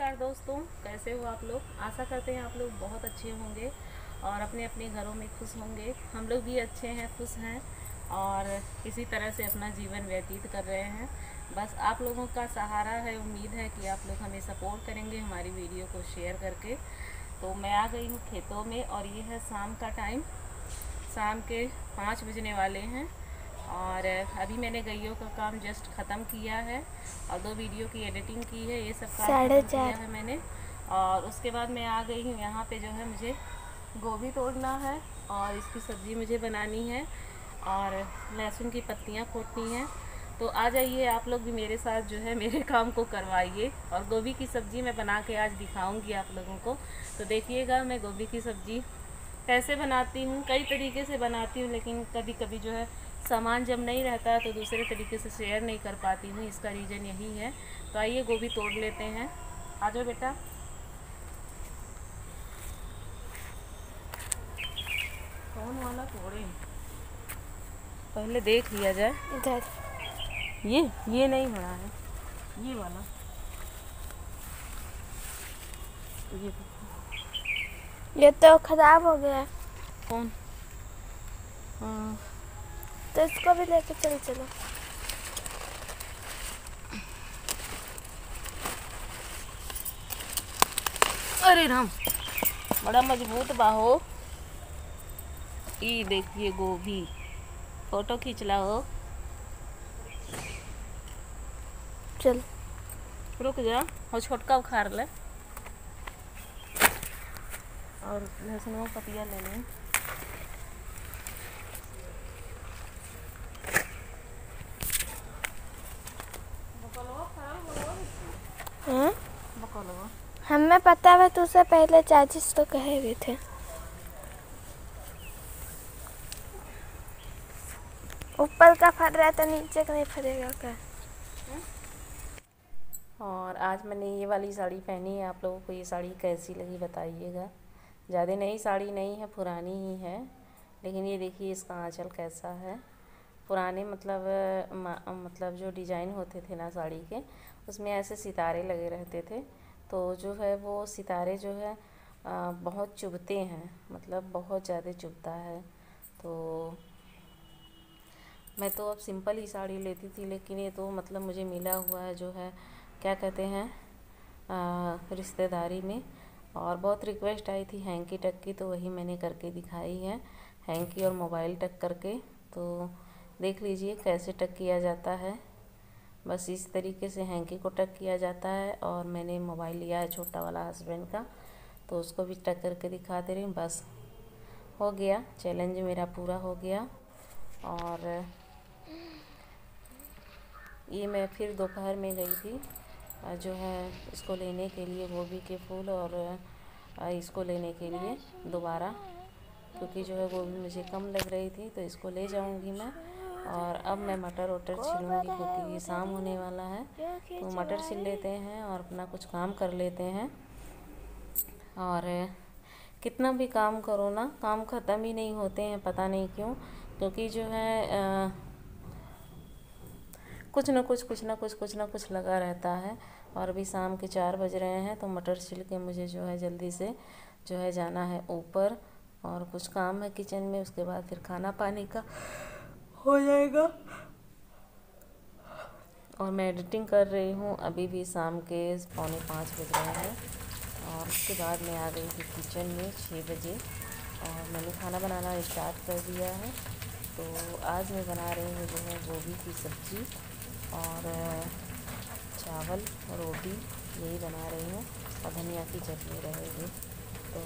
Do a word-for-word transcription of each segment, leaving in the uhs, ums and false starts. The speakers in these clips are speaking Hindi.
नमस्कार दोस्तों, कैसे हो आप लोग। आशा करते हैं आप लोग बहुत अच्छे होंगे और अपने अपने घरों में खुश होंगे। हम लोग भी अच्छे हैं, खुश हैं और इसी तरह से अपना जीवन व्यतीत कर रहे हैं। बस आप लोगों का सहारा है, उम्मीद है कि आप लोग हमें सपोर्ट करेंगे हमारी वीडियो को शेयर करके। तो मैं आ गई हूँ खेतों में और ये है शाम का टाइम, शाम के पाँच बजने वाले हैं और अभी मैंने गईयों का काम जस्ट ख़त्म किया है और दो वीडियो की एडिटिंग की है। ये सब काम ख़त्म किया है मैंने और उसके बाद मैं आ गई हूँ यहाँ पे। जो है मुझे गोभी तोड़ना है और इसकी सब्ज़ी मुझे बनानी है और लहसुन की पत्तियाँ खोटनी हैं। तो आ जाइए आप लोग भी मेरे साथ, जो है मेरे काम को करवाइए। और गोभी की सब्ज़ी मैं बना के आज दिखाऊंगी आप लोगों को। तो देखिएगा मैं गोभी की सब्ज़ी कैसे बनाती हूँ। कई तरीके से बनाती हूँ, लेकिन कभी कभी जो है सामान जब नहीं रहता तो दूसरे तरीके से शेयर नहीं कर पाती हूँ। इसका रीज़न यही है। तो आइए गोभी तोड़ लेते हैं। आ जाओ बेटा। कौन वाला तोड़े, पहले देख लिया जाए। इधर ये ये नहीं बड़ा है, ये वाला ये ये तो खराब हो गया है। कौन? हाँ तो इसको भी लेके चल चलो। अरे राम, बड़ा मजबूत बाहो। ये देखिए गोभी, फोटो खींच ला हो। चल रुक जा, और छोटका उखाड़ ले और लहसुन पतिया ले लें। हाँ, हमें पता है, तुझसे पहले चाचीज तो कहे भी थे। ऊपर का फट रहा है तो नीचे का नहीं फटेगा क्या? और आज मैंने ये वाली साड़ी पहनी है। आप लोगों को ये साड़ी कैसी लगी बताइएगा। ज़्यादा नई साड़ी नहीं है, पुरानी ही है, लेकिन ये देखिए इसका आंचल कैसा है। पुराने मतलब मतलब जो डिज़ाइन होते थे ना साड़ी के, उसमें ऐसे सितारे लगे रहते थे। तो जो है वो सितारे जो है आ, बहुत चुभते हैं, मतलब बहुत ज़्यादा चुभता है। तो मैं तो अब सिंपल ही साड़ी लेती थी, लेकिन ये तो मतलब मुझे मिला हुआ है, जो है क्या कहते हैं आ, रिश्तेदारी में। और बहुत रिक्वेस्ट आई थी हैंकी टक की, तो वही मैंने करके दिखाई है, हैंकी और मोबाइल टक करके। तो देख लीजिए कैसे टक किया जाता है। बस इस तरीके से हैंकी को टक किया जाता है। और मैंने मोबाइल लिया है छोटा वाला हस्बैंड का, तो उसको भी टक करके दिखा दे रही हूँ। बस हो गया, चैलेंज मेरा पूरा हो गया। और ये मैं फिर दोपहर में गई थी जो है इसको लेने के लिए, गोभी के फूल और इसको लेने के लिए दोबारा, क्योंकि जो है गोभी मुझे कम लग रही थी, तो इसको ले जाऊंगी मैं। और अब मैं मटर वटर छिलूँगी, क्योंकि ये शाम होने वाला है। तो मटर छिल लेते हैं और अपना कुछ काम कर लेते हैं। और कितना भी काम करो ना, काम ख़त्म ही नहीं होते हैं, पता नहीं क्यों। क्योंकि जो है आ, कुछ ना कुछ कुछ ना कुछ कुछ ना कुछ लगा रहता है। और अभी शाम के चार बज रहे हैं, तो मटर छिल के मुझे जो है जल्दी से जो है जाना है ऊपर, और कुछ काम है किचन में। उसके बाद फिर खाना पानी का हो जाएगा। और मैं एडिटिंग कर रही हूँ, अभी भी शाम के पौने पाँच बज रहे हैं। और उसके बाद मैं आ गई थी किचन में छः बजे और मैंने खाना बनाना स्टार्ट कर दिया है। तो आज मैं बना रही हूँ जो है गोभी की सब्ज़ी और चावल रोटी, यही बना रही हूँ, और धनिया की चटनी रहेगी। तो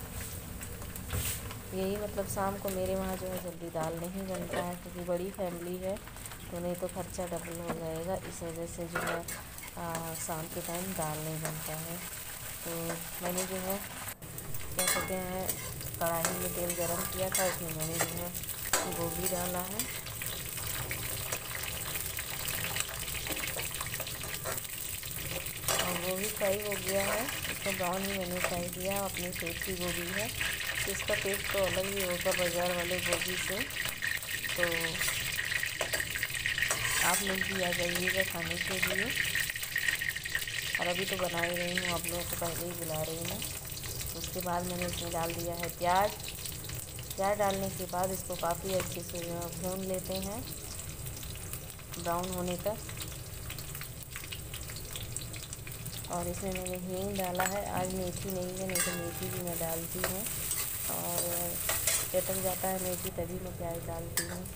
यही मतलब शाम को मेरे वहाँ जो है जल्दी दाल नहीं बनता है, क्योंकि बड़ी फैमिली है, तो नहीं तो खर्चा डबल हो जाएगा। इस वजह से जो है आ, शाम के टाइम दाल नहीं बनता है। तो मैंने जो है क्या कहते हैं कढ़ाई में तेल गरम किया था, उसमें मैंने जो है गोभी डाला है। और गोभी फ्राई हो गया है, इसको ब्राउन ही मैंने फ्राई किया। अपनी पेट की गोभी है, तो इसका टेस्ट तो अलग ही होगा बाज़ार वाले गोभी से। तो आप लोग भी आ जाइएगा खाने के लिए। और अभी तो बना ही रही हूँ, आप लोगों को पहले ही बुला रही हूँ। उसके बाद मैंने इसमें डाल दिया है प्याज। प्याज डालने के बाद इसको काफ़ी अच्छे से भून लेते हैं ब्राउन होने तक। और इसमें मैंने हींग डाला है, आज मेथी नहीं है, नहीं तो मेथी भी मैं डालती हूँ। और चटक जाता है मेथी तभी मैं प्याज डालती हूँ।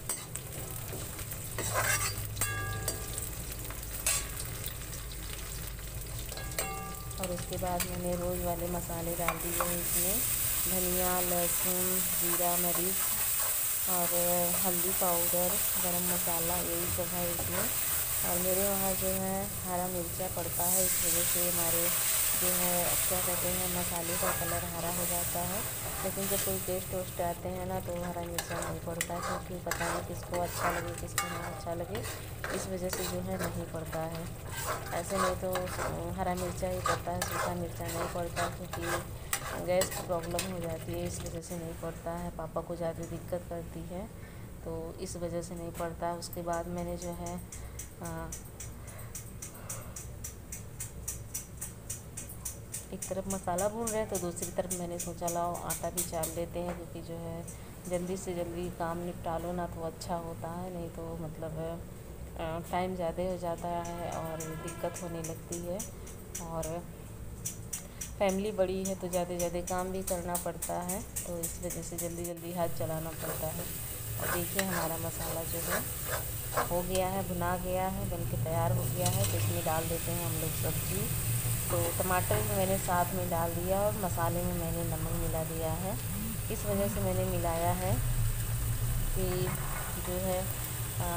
और उसके बाद मैंने रोज़ वाले मसाले डाल दिए हैं इसमें, धनिया, लहसुन, जीरा, मिर्च और हल्दी पाउडर, गरम मसाला, यही सब है इसमें। और मेरे वहाँ जो है हरा मिर्चा पड़ता है, इस वजह से हमारे जो है क्या कहते हैं मसाले का कलर हरा हो जाता है। लेकिन जब कोई गेस्ट वेस्ट आते हैं ना तो हरा मिर्चा नहीं पड़ता है, क्योंकि पता नहीं किसको अच्छा लगे किसको ना अच्छा लगे, इस वजह से जो है नहीं पड़ता है। ऐसे नहीं तो हरा मिर्चा ही पड़ता है, सूखा मिर्चा नहीं पड़ता, क्योंकि गैस की प्रॉब्लम हो जाती है, इस वजह से नहीं पड़ता है। पापा को ज़्यादा दिक्कत करती है तो इस वजह से नहीं पड़ता। उसके बाद मैंने जो है आ, एक तरफ मसाला भून रहे हैं तो दूसरी तरफ मैंने सोचा लाओ आटा भी चाल लेते हैं, क्योंकि जो है जल्दी से जल्दी काम निपटा लो ना तो अच्छा होता है, नहीं तो मतलब टाइम ज़्यादा हो जाता है और दिक्कत होने लगती है। और फैमिली बड़ी है तो ज़्यादा ज़्यादा काम भी करना पड़ता है, तो इस वजह से जल्दी जल्दी हाथ चलाना पड़ता है। और देखिए हमारा मसाला जो है हो गया है, भुना गया है, बनके तैयार हो गया है। तो इसमें डाल देते हैं हम लोग सब्ज़ी। तो टमाटर भी मैंने साथ में डाल दिया और मसाले में मैंने नमक मिला दिया है। इस वजह से मैंने मिलाया है कि जो है आ,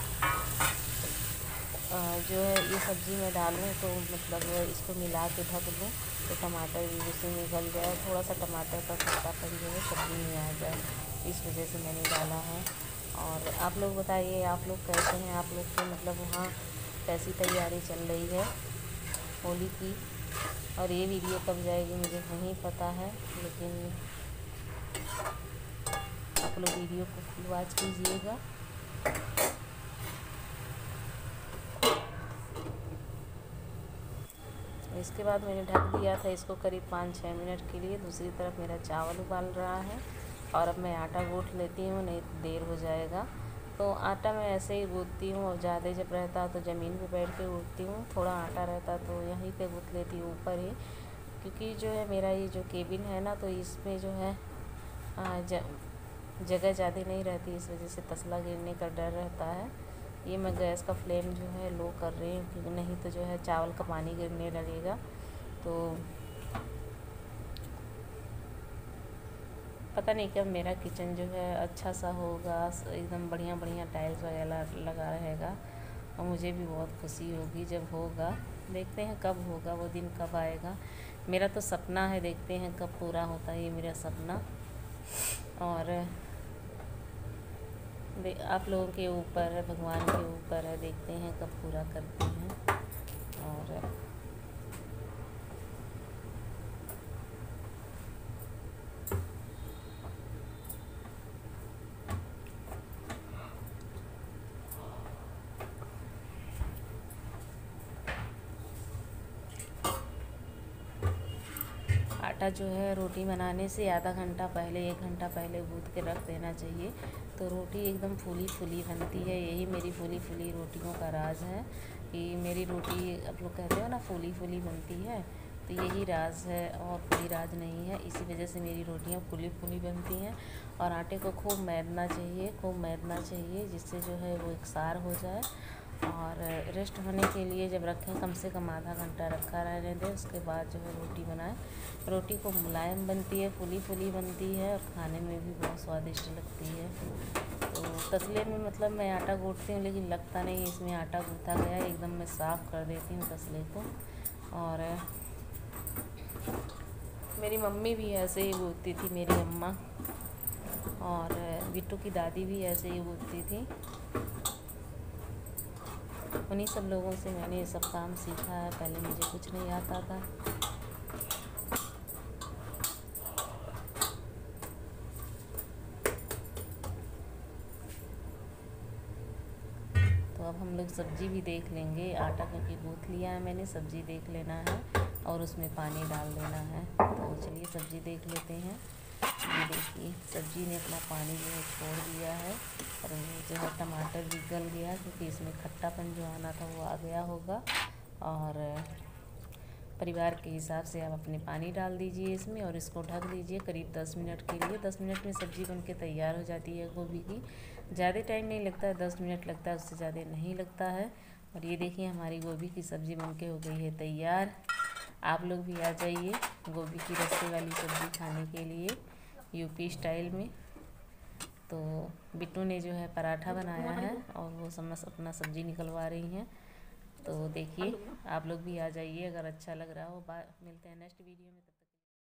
आ, जो है ये सब्ज़ी मैं डालूँ तो मतलब इसको मिला के ढक दूँ तो टमाटर भी उसी में गल जाए, थोड़ा सा टमाटर का खट्टापन जो है सब्ज़ी में आ जाए, इस वजह से मैंने डाला है। और आप लोग बताइए आप लोग कैसे हैं, आप लोग के मतलब वहाँ कैसी तैयारी चल रही है होली की। और ये वीडियो कब जाएगी मुझे नहीं पता है, लेकिन आप लोग वीडियो को फुल वॉच कीजिएगा। इसके बाद मैंने ढक दिया था इसको करीब पाँच छः मिनट के लिए। दूसरी तरफ मेरा चावल उबाल रहा है और अब मैं आटा गूँथ लेती हूँ, नहीं तो देर हो जाएगा। तो आटा मैं ऐसे ही गूँथती हूँ, और ज़्यादा जब रहता तो ज़मीन पे बैठ के गूँथती हूँ, थोड़ा आटा रहता तो यहीं पे गूँथ लेती हूँ ऊपर ही, क्योंकि जो है मेरा ये जो केबिन है ना तो इसमें जो है ज, जगह ज़्यादा नहीं रहती, इस वजह से तसला गिरने का डर रहता है। ये मैं गैस का फ्लेम जो है लो कर रही हूँ, क्योंकि नहीं तो जो है चावल का पानी गिरने लगेगा। तो पता नहीं कब मेरा किचन जो है अच्छा सा होगा, एकदम बढ़िया बढ़िया टाइल्स वगैरह लगा रहेगा, और मुझे भी बहुत खुशी होगी जब होगा। देखते हैं कब होगा, वो दिन कब आएगा। मेरा तो सपना है, देखते हैं कब पूरा होता है ये मेरा सपना। और आप लोगों के ऊपर है, भगवान के ऊपर है, देखते हैं कब पूरा करते हैं। और आटा जो है रोटी बनाने से आधा घंटा पहले एक घंटा पहले गूँथ के रख देना चाहिए, तो रोटी एकदम फूली फूली बनती है। यही मेरी फूली फूली रोटियों का राज है कि मेरी रोटी आप लोग कहते हो ना फूली फूली बनती है, तो यही राज है और कोई राज नहीं है। इसी वजह से मेरी रोटियां फूली फूली बनती हैं। और आटे को खूब मैदना चाहिए, खूब मैदना चाहिए, जिससे जो है वो एकसार हो जाए। और रेस्ट होने के लिए जब रखें कम से कम आधा घंटा रखा रहने दें, उसके बाद जो है रोटी बनाएं। रोटी को मुलायम बनती है, फूली फूली बनती है और खाने में भी बहुत स्वादिष्ट लगती है। तो तसले में मतलब मैं आटा गूँथती हूँ, लेकिन लगता नहीं इसमें आटा गूँथा गया है, एकदम मैं साफ़ कर देती हूँ तसले को। और मेरी मम्मी भी ऐसे ही गूँथती थी, मेरी अम्मा, और बिट्टू की दादी भी ऐसे ही गूँथती थी। उन्हीं सब लोगों से मैंने ये सब काम सीखा है, पहले मुझे कुछ नहीं आता था। तो अब हम हम लोग सब्ज़ी भी देख लेंगे। आटा क्योंकि गूँथ लिया है मैंने, सब्ज़ी देख लेना है और उसमें पानी डाल देना है। तो चलिए सब्ज़ी देख लेते हैं। ये देखिए सब्ज़ी ने अपना पानी जो है छोड़ दिया है और जो है टमाटर भी गल गया क्योंकि इसमें खट्टापन जो आना था वो आ गया होगा। और परिवार के हिसाब से आप अपने पानी डाल दीजिए इसमें और इसको ढक दीजिए करीब दस मिनट के लिए। दस मिनट में सब्ज़ी बनके तैयार हो जाती है गोभी की। ज़्यादा टाइम नहीं लगता है, दस मिनट लगता है, उससे ज़्यादा नहीं लगता है। और ये देखिए हमारी गोभी की सब्ज़ी बनके हो गई है तैयार। आप लोग भी आ जाइए गोभी की रस्से वाली सब्ज़ी खाने के लिए यूपी स्टाइल में। तो बिट्टू ने जो है पराठा बनाया है और वो समझ अपना सब्ज़ी निकलवा रही हैं। तो देखिए आप लोग भी आ जाइए अगर अच्छा लग रहा हो। मिलते हैं नेक्स्ट वीडियो में।